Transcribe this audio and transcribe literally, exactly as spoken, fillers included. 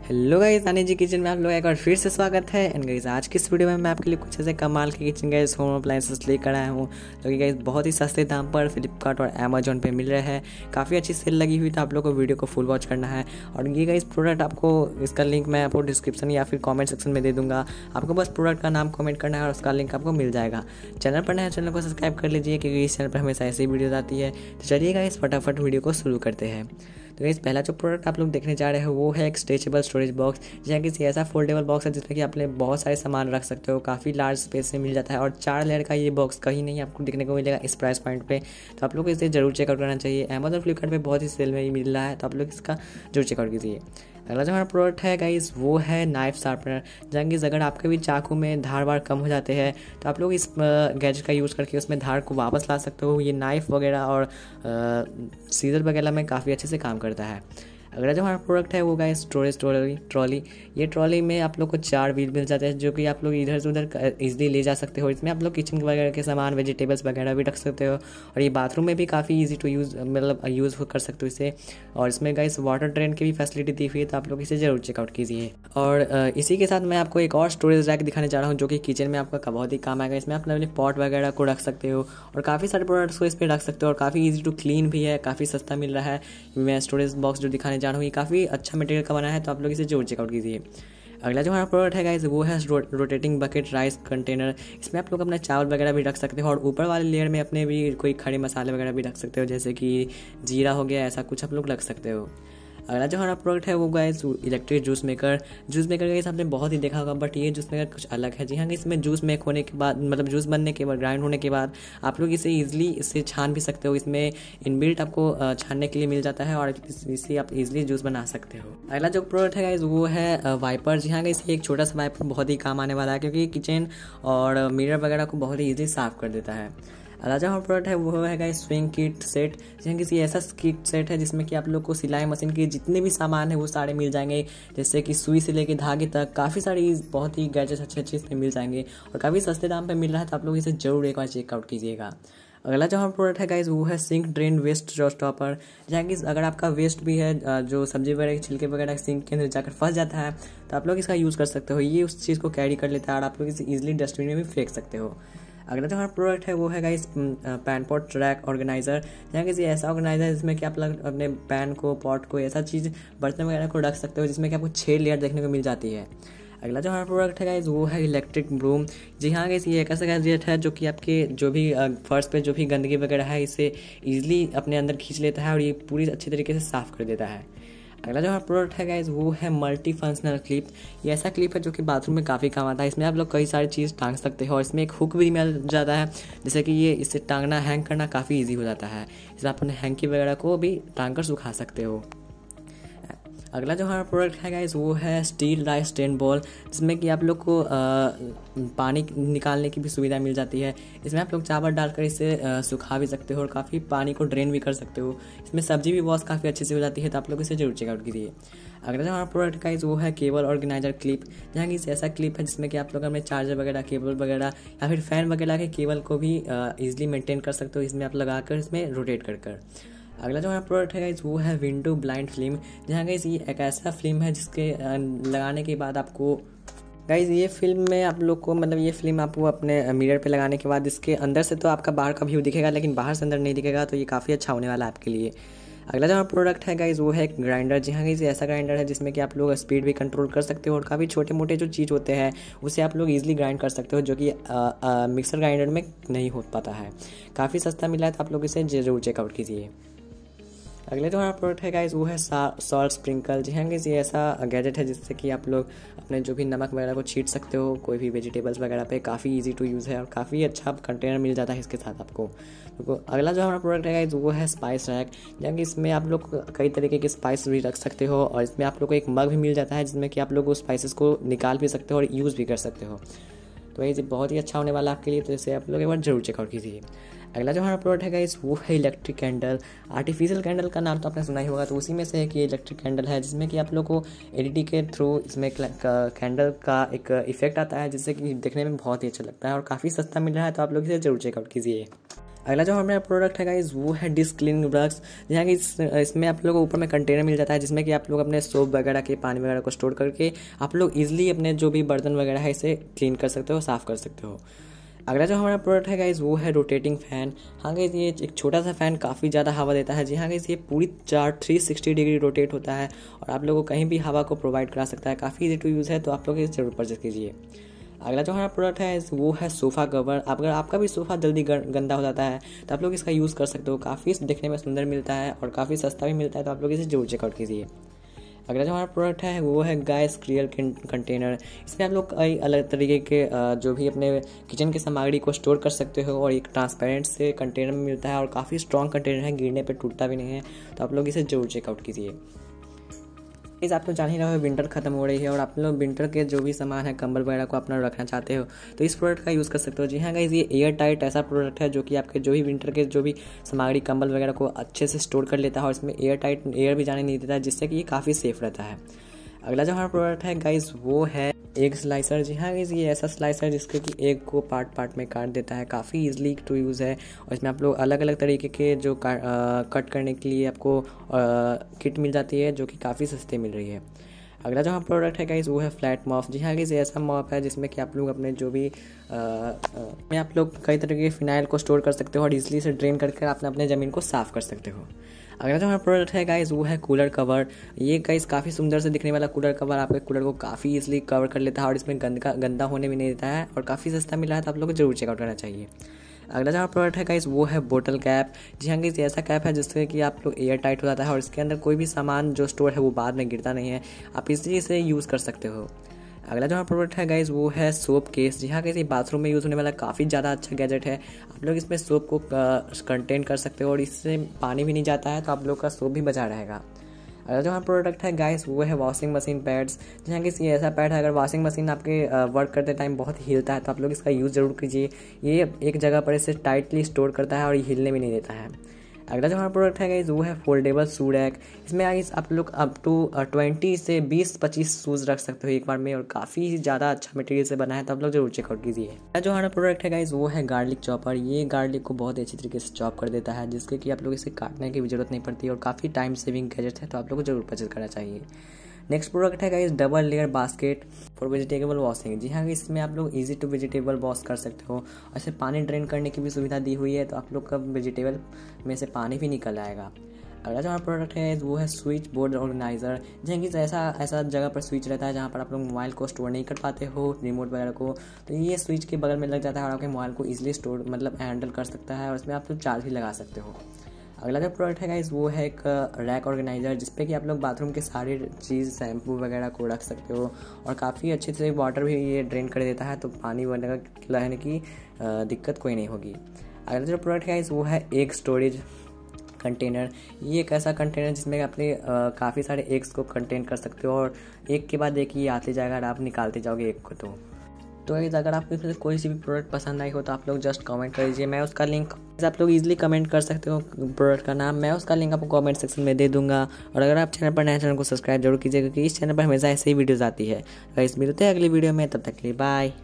Hello guys, आने जी kitchen में आप लोग एक बार फिर से स्वागत है। एंड गाइस आज की इस वीडियो में मैं आपके लिए कुछ ऐसे कमाल के किचन गाइस होम अप्लायंसेस लेकर आया हूँ जो कि गाइस बहुत ही सस्ते दाम पर फ्लिपकार्ट और अमेजोन पे मिल रहे हैं। काफ़ी अच्छी सेल लगी हुई, तो आप लोग को वीडियो को फुल वॉच करना है। और ये गाइस प्रोडक्ट आपको, इसका लिंक मैं आपको डिस्क्रिप्शन या फिर कॉमेंट सेक्शन में दे दूँगा। आपको बस प्रोडक्ट का नाम कॉमेंट करना है और उसका लिंक आपको मिल जाएगा। चैनल पर नया चैनल को सब्सक्राइब कर लीजिए क्योंकि इस चैनल पर हमेशा ऐसी वीडियोज़ आती है। तो चलिए गाइस फटाफट वीडियो को शुरू करते हैं। तो गाइस पहला जो प्रोडक्ट आप लोग देखने जा रहे हो वो है एक स्ट्रेचेबल स्टोरेज बॉक्स, जहाँ किसी ऐसा फोल्डेबल बॉक्स है जिसमें कि आप बहुत सारे सामान रख सकते हो। काफ़ी लार्ज स्पेस में मिल जाता है और चार लेयर का ये बॉक्स कहीं नहीं आपको देखने को मिलेगा इस प्राइस पॉइंट पे। तो आप लोग को इसे जरूर चेकआउट करना चाहिए। अमेजोन फ्लिपकार्ट पे बहुत ही सेल में ही मिल रहा है, तो आप लोग इसका जरूर चेकआउट कीजिए। अगला जो हमारा प्रोडक्ट है गाइस वो है नाइफ शार्पनर, जहाँ कि अगर आपके भी चाकू में धार वार कम हो जाते हैं तो आप लोग इस गैजेट का यूज़ करके उसमें धार को वापस ला सकते हो। ये नाइफ वगैरह और सीजर वगैरह में काफ़ी अच्छे से काम करता है। अगला जो हमारा प्रोडक्ट है वो गाइस स्टोरेज ट्रॉली ट्रॉली ये ट्रॉली में आप लोग को चार व्हील मिल जाते हैं, जो कि आप लोग इधर से उधर इजीली ले जा सकते हो। इसमें आप लोग किचन वगैरह के सामान, वेजिटेबल्स वगैरह भी रख सकते हो। और ये बाथरूम में भी काफ़ी इजी टू यूज़, मतलब यूज़ कर सकते हो इसे। और इसमें गाइस वाटर ड्रेन की भी फैसिलिटी दी हुई है, तो आप लोग इसे जरूर चेकआउट कीजिए। और इसी के साथ मैं आपको एक और स्टोरेज रैक दिखाने जा रहा हूँ जो कि किचन में आपका बहुत ही काम आएगा। इसमें आप अपने पॉट वगैरह को रख सकते हो और काफ़ी सारे प्रोडक्ट्स को इस पर रख सकते हो और काफ़ी ईजी टू क्लीन भी है, काफ़ी सस्ता मिल रहा है। मैं स्टोरेज बॉक्स जो दिखाने जा रहा हूँ ये काफ़ी अच्छा मटेरियल का बना है, तो आप लोग इसे जरूर चेकआउट कीजिए। अगला जो हमारा प्रोडक्ट है गाइस वो है रोटेटिंग बकेट राइस कंटेनर। इसमें आप लोग अपना चावल वगैरह भी रख सकते हो और ऊपर वाले लेयर में अपने भी कोई खड़े मसाले वगैरह भी रख सकते हो, जैसे कि जीरा हो गया, ऐसा कुछ आप लोग रख सकते हो। अगला जो हमारा प्रोडक्ट है वो guys electric juice maker. Juice maker guys आपने बहुत ही देखा होगा, बट ये जूस मेकर कुछ अलग है। जी हाँ, इसमें जूस मेक होने के बाद, मतलब जूस बनने के बाद, ग्राइंड होने के बाद आप लोग इसे इजीली इससे छान भी सकते हो। इसमें इनबिल्ट आपको छानने के लिए मिल जाता है और इससे आप इजीली जूस बना सकते हो। अगला जो प्रोडक्ट है गाइस वो है वाइपर। जी हाँ गाइस, ये एक छोटा सा वाइपर बहुत ही काम आने वाला है क्योंकि किचन और मिरर वगैरह को बहुत ही ईजी साफ कर देता है। अगला जो हमारा प्रोडक्ट है वो है गाइस स्विंग किट सेट। जहाँ किसी ऐसा किट सेट है जिसमें कि आप लोग को सिलाई मशीन के जितने भी सामान है वो सारे मिल जाएंगे, जैसे कि सुई से लेके धागे तक। काफ़ी सारी बहुत ही गैजेट्स अच्छे अच्छे इसमें मिल जाएंगे और काफ़ी सस्ते दाम पे मिल रहा है, तो आप लोग इसे जरूर एक बार चेकआउट कीजिएगा। अगला जो हमारा प्रोडक्ट है गाइस वो है सिंक ड्रेन वेस्ट जो स्टॉपर। जहाँ कि अगर आपका वेस्ट भी है, जो सब्जी वगैरह के छिलके वगैरह सिंक के अंदर जाकर फंस जाता है, तो आप लोग इसका यूज़ कर सकते हो। ये उस चीज़ को कैरी कर लेता है और आप लोग इसे ईजिली डस्टबिन में भी फेंक सकते हो। अगला जो हमारा प्रोडक्ट है वो है guys pan pot track organiser. जहाँ किसी ऐसा ऑर्गेनाइजर है जिसमें कि आप लोग अपने पैन को, पॉट को, ऐसा चीज़, बर्तन वगैरह को रख सकते हो जिसमें कि आपको छः लेयर देखने को मिल जाती है। अगला जो हमारा प्रोडक्ट है गाइस वो है इलेक्ट्रिक ब्रूम। जी हाँ गाइस, ये एक ऐसा गैजेट है जो कि आपके जो भी फर्श पे जो भी गंदगी वगैरह है इसे ईजिली अपने अंदर खींच लेता है और ये पूरी अच्छी तरीके से साफ़ कर देता है। अगला जो हमारा प्रोडक्ट है गाइस वो है मल्टी फंक्शनल क्लिप। ये ऐसा क्लिप है जो कि बाथरूम में काफ़ी काम आता है। इसमें आप लोग कई सारी चीज़ टांग सकते हो और इसमें एक हुक भी मिल जाता है, जैसे कि ये इसे टांगना, हैंग करना काफ़ी इजी हो जाता है। इसमें आप अपने हैंकी वगैरह को भी टांग कर सुखा सकते हो। अगला जो हमारा प्रोडक्ट है गाइस वो है स्टील राइस स्टेन बॉल, जिसमें कि आप लोग को आ, पानी निकालने की भी सुविधा मिल जाती है। इसमें आप लोग चावल डालकर इसे आ, सुखा भी सकते हो और काफ़ी पानी को ड्रेन भी कर सकते हो। इसमें सब्जी भी वॉश काफ़ी अच्छे से हो जाती है, तो आप लोग इसे जरूर चेकआउट कीजिए। अगला जो हमारा प्रोडक्ट गाइस वो है केबल ऑर्गेनाइजर क्लिप। जहाँ की ऐसा क्लिप है जिसमें कि आप लोग अपने चार्जर वगैरह, केबल वगैरह या फिर फैन वगैरह के केबल को भी ईजिली मेंटेन कर सकते हो, इसमें आप लगाकर इसमें रोटेट कर कर। अगला जो हमारा प्रोडक्ट है गाइस वो है विंडो ब्लाइंड फिल्म। जहाँ गाइस ये एक ऐसा फिल्म है जिसके लगाने के बाद आपको गाइस, ये फिल्म में आप लोग को, मतलब ये फिल्म आपको अपने मिरर पे लगाने के बाद इसके अंदर से तो आपका बाहर का व्यू दिखेगा, लेकिन बाहर से अंदर नहीं दिखेगा, तो ये काफ़ी अच्छा होने वाला है आपके लिए। अगला जो हमारा प्रोडक्ट है गाइस वो है एक ग्राइंडर। जी हाँ गाइस, ऐसा ग्राइंडर है जिसमें कि आप लोग स्पीड भी कंट्रोल कर सकते हो और काफ़ी छोटे मोटे जो चीज़ होते हैं उसे आप लोग इजीली ग्राइंड कर सकते हो, जो कि मिक्सर ग्राइंडर में नहीं हो पाता है। काफ़ी सस्ता मिला है, तो आप लोग इसे जरूर चेकआउट कीजिए। अगले जो हमारा प्रोडक्ट है गाइस वो है सॉल्ट स्प्रिंकल। जी हाँ गाइस, ये ऐसा गैजेट है जिससे कि आप लोग अपने जो भी नमक वगैरह को छीट सकते हो कोई भी वेजिटेबल्स वगैरह पे। काफ़ी इजी टू यूज़ है और काफ़ी अच्छा कंटेनर मिल जाता है इसके साथ आपको। तो अगला जो हमारा प्रोडक्ट है गाइस वो है स्पाइस रैक। जहाँ कि इसमें आप लोग कई तरीके के स्पाइस भी रख सकते हो और इसमें आप लोग को एक मग भी मिल जाता है जिसमें कि आप लोग उस स्पाइसेस को निकाल भी सकते हो और यूज़ भी कर सकते हो। तो ये बहुत ही अच्छा होने वाला है आपके लिए, तो इसे आप लोग एक बार जरूर चेकआउट कीजिए। अगला जो हमारा प्रोडक्ट है गाइस वो है इलेक्ट्रिक कैंडल। आर्टिफिशियल कैंडल का नाम तो आपने सुना ही होगा, तो उसी में से एक ये इलेक्ट्रिक कैंडल है जिसमें कि आप लोग को एलईडी के थ्रू इसमें कैंडल का एक इफेक्ट आता है जिससे कि देखने में बहुत ही अच्छा लगता है और काफ़ी सस्ता मिल रहा है, तो आप लोग इसे जरूर चेकआउट कीजिए। अगला जो हमारा प्रोडक्ट है गाइस वो है डिश क्लीनिंग ब्रश। जहाँ कि इस, इसमें आप लोगों को ऊपर में कंटेनर मिल जाता है जिसमें कि आप लोग अपने सोप वगैरह के पानी वगैरह को स्टोर करके आप लोग इजीली अपने जो भी बर्तन वगैरह है इसे क्लीन कर सकते हो, साफ़ कर सकते हो। अगला जो हमारा प्रोडक्ट है गाइस वो है रोटेटिंग फ़ैन। हाँ गाइस ये एक छोटा सा फ़ैन काफ़ी ज़्यादा हवा देता है। जी हाँ गाइस ये पूरी चार थ्री सिक्सटी डिग्री रोटेट होता है और आप लोगों को कहीं भी हवा को प्रोवाइड करा सकता है। काफ़ी इजी टू यूज़ है, तो आप लोग इसे जरूर परचेज कीजिए। अगला जो हमारा प्रोडक्ट है वो है सोफ़ा कवर। अगर आपका भी सोफ़ा जल्दी गंदा हो जाता है तो आप लोग इसका यूज़ कर सकते हो। काफ़ी देखने में सुंदर मिलता है और काफ़ी सस्ता भी मिलता है, तो आप लोग इसे जरूर चेकआउट कीजिए। अगला जो हमारा प्रोडक्ट है वो है गैस क्लियर कंटेनर। इसमें आप लोग कई अलग तरीके के जो भी अपने किचन की सामग्री को स्टोर कर सकते हो और एक ट्रांसपेरेंट से कंटेनर में मिलता है और काफ़ी स्ट्रॉन्ग कंटेनर है, गिरने पे टूटता भी नहीं है, तो आप लोग इसे जरूर चेकआउट कीजिए। इस आप लोग जान ही रहे हो विंटर खत्म हो रही है और आप लोग विंटर के जो भी सामान है कंबल वगैरह को अपना रखना चाहते हो तो इस प्रोडक्ट का यूज़ कर सकते हो। जी हाँ गाइस ये एयर टाइट ऐसा प्रोडक्ट है जो कि आपके जो भी विंटर के जो भी सामग्री कंबल वगैरह को अच्छे से स्टोर कर लेता है और इसमें एयर टाइट एयर भी जाने नहीं देता है, जिससे कि ये काफ़ी सेफ रहता है। अगला जो हमारा प्रोडक्ट है गाइस वो है एग स्लाइसर। जी हाँ गाइस ये ऐसा स्लाइसर जिसके कि एग को पार्ट पार्ट में काट देता है। काफ़ी इजीली टू यूज़ है और इसमें आप लोग अलग अलग तरीके के जो आ, कट करने के लिए आपको आ, किट मिल जाती है जो कि काफ़ी सस्ते मिल रही है। अगला जो हमारा प्रोडक्ट है गाइस वो है फ्लैट मॉप। जी हाँ गाइस ऐसा मॉप है जिसमें कि आप लोग अपने जो भी आ, आ, में आप लोग कई तरह के फिनाइल को स्टोर कर सकते हो और इजीली से ड्रेन करके अपने अपने ज़मीन को साफ़ कर सकते हो। अगला जो हमारा प्रोडक्ट है गाइस वो है कूलर कवर। ये गाइस काफ़ी सुंदर से दिखने वाला कूलर कवर आपके कूलर को काफ़ी इजीली कवर कर लेता है और इसमें गंदा गंदा होने भी नहीं देता है और काफ़ी सस्ता मिला है, तो आप लोग को जरूर चेकआउट करना चाहिए। अगला जो हमारा प्रोडक्ट है गाइस वो है बोतल कैप। जी हाँ गाइस ऐसा कैप है जिससे कि आप लोग एयर टाइट हो जाता है और इसके अंदर कोई भी सामान जो स्टोर है वो बाद में गिरता नहीं है, आप इजीली इसे यूज़ कर सकते हो। अगला जो हमारा प्रोडक्ट है गाइस वो है सोप केस। जी हाँ गाइस ये बाथरूम में यूज़ होने वाला काफ़ी ज़्यादा अच्छा गैजेट है। आप लोग इसमें सोप को कंटेन कर सकते हो और इससे पानी भी नहीं जाता है, तो आप लोग का सोप भी बचा रहेगा। अगला जो हमारा प्रोडक्ट है गाइस वो है वॉशिंग मशीन पैड्स। जहाँ कि ये ऐसा पैड है अगर वॉशिंग मशीन आपके वर्क करते टाइम बहुत हिलता है तो आप लोग इसका यूज़ ज़रूर कीजिए। ये एक जगह पर इसे टाइटली स्टोर करता है और ये हिलने भी नहीं देता है। अगला जो हमारा प्रोडक्ट है गाइस वो है फोल्डेबल शू रैक। इसमें गाइस आप लोग अप टू ट्वेंटी से बीस पच्चीस शूज़ रख सकते हो एक बार में और काफ़ी ज़्यादा अच्छा मटेरियल से बना है, तो आप लोग जरूर चेकआउट कीजिए। जो हमारा प्रोडक्ट है गाइस वो है गार्लिक चॉपर। ये गार्लिक को बहुत अच्छी तरीके से चॉप कर देता है जिसके कि आप लोग इसे काटने की भी जरूरत नहीं पड़ती और काफ़ी टाइम सेविंग गैजेट है, तो आप लोग को जरूर परचेज करना चाहिए। नेक्स्ट प्रोडक्ट है guys double layer basket for vegetable washing. जी हाँ इसमें आप लोग इजी टू वेजिटेबल वॉश कर सकते हो। ऐसे पानी ड्रेन करने की भी सुविधा दी हुई है, तो आप लोग का वेजिटेबल में से पानी भी निकल आएगा। अगला जो हमारा प्रोडक्ट है वो है स्विच बोर्ड ऑर्गेनाइजर। जहाँ कि ऐसा ऐसा जगह पर स्विच रहता है जहाँ पर आप लोग मोबाइल को स्टोर नहीं कर पाते हो रिमोट वगैरह को, तो ये स्विच के बगल में लग जाता है और आपके मोबाइल को ईजिली स्टोर मतलब हैंडल कर सकता है और इसमें आप लोग चार्ज भी लगा सकते हो। अगला जो प्रोडक्ट है गाइस वो है एक रैक ऑर्गेनाइजर जिसपे कि आप लोग बाथरूम के सारे चीज़ शैम्पू वगैरह को रख सकते हो और काफ़ी अच्छे से वाटर भी ये ड्रेन कर देता है, तो पानी वगैरह रहने की दिक्कत कोई नहीं होगी। अगला जो प्रोडक्ट है गाइस वो है एग स्टोरेज कंटेनर। ये एक ऐसा कंटेनर जिसमें अपने काफ़ी सारे एग्स को कंटेन कर सकते हो और एक के बाद एक ये आते जाएगा और आप निकालते जाओगे एग को। तो तो गाइस अगर आपको इसमें से कोई सी भी प्रोडक्ट पसंद आई हो तो आप लोग जस्ट कमेंट कर दीजिए, मैं उसका लिंक आप लोग इजीली कमेंट कर सकते हो प्रोडक्ट का नाम, मैं उसका लिंक आपको कमेंट सेक्शन में दे दूंगा। और अगर आप चैनल पर नए चैनल को सब्सक्राइब जरूर कीजिएगा क्योंकि इस चैनल पर हमेशा ऐसे ही वीडियोज़ आती है। गाइस मिलते हैं अगली वीडियो में, तब तक के लिए बाय।